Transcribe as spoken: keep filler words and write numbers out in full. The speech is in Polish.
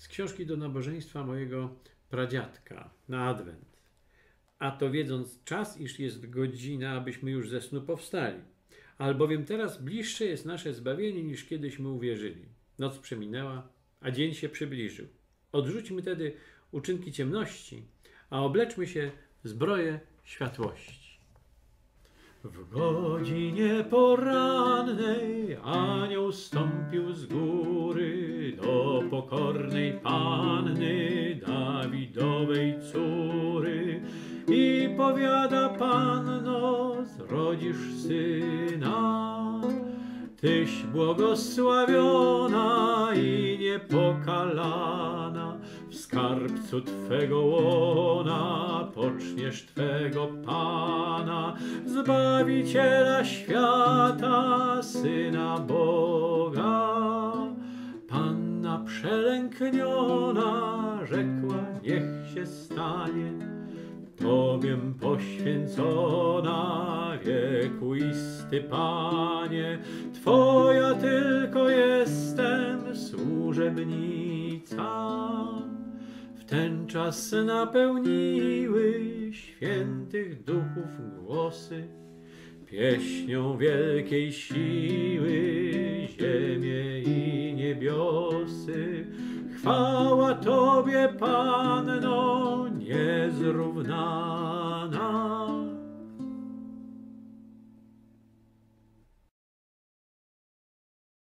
z książki do nabożeństwa mojego pradziadka na adwent. A to wiedząc czas, iż jest godzina, abyśmy już ze snu powstali. Albowiem teraz bliższe jest nasze zbawienie, niż kiedyśmy uwierzyli. Noc przeminęła, a dzień się przybliżył. Odrzućmy tedy uczynki ciemności, a obleczmy się w zbroję światłości. W godzinie porannej anioł stąpił z góry do pokornej Panny, Dawidowej córy, i powiada: Panno, zrodzisz syna. Tyś błogosławiona i niepokalana, w skarbcu Twego łona poczniesz Twego Pana, Zbawiciela świata, Syna Boga. Panna przelękniona rzekła: niech się stanie Tobiem poświęcona, wiekuisty Panie. Twoja tylko jestem służebnica. W ten czas napełniły świętych duchów głosy pieśnią wielkiej siły ziemię i niebiosy. Chwała Tobie, Panno niezrównana.